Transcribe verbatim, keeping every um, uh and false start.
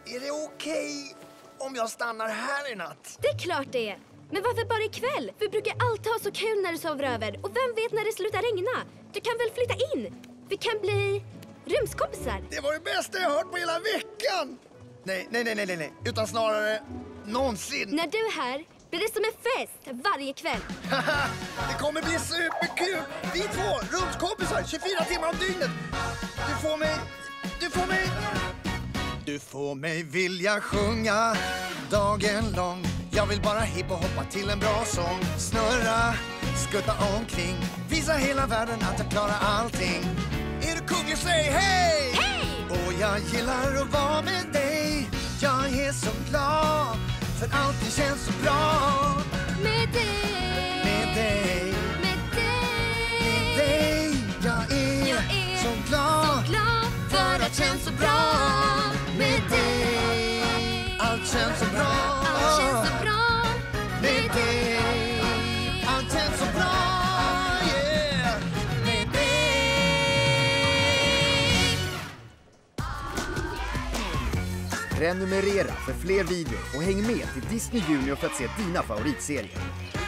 Är det okej om jag stannar här i natt? Det är klart det är. Men varför bara ikväll? Vi brukar alltid ha så kul när du sover över. Och vem vet när det slutar regna? Du kan väl flytta in? Vi kan bli rumskompisar. Det var det bästa jag hört på hela veckan! Nej, nej, nej, nej, nej. Utan snarare någonsin. När du är här blir det som en fest varje kväll. Det kommer bli superkul! Vi två, rumskompisar, tjugofyra timmar om dygnet. Du får mig... Du får mig... Du får mig vilja sjunga dagen lång. Jag vill bara hippa hoppa till en bra sång. Snurra, skutta omkring. Visa hela världen att jag klarar allting. Är du kunglig, säg hej! Hej! Och jag gillar att vara med dig. Jag är så glad, för allting känns så bra. Med dig, Med dig, med dig, med dig. Jag är, Jag är så glad, så glad för att känns så bra. Med dig, allt känns så bra. allt känns så bra. Med dig, allt känns så bra. Yeah, med dig. Prenumerera för fler videor och häng med till Disney Junior för att se dina favoritserier.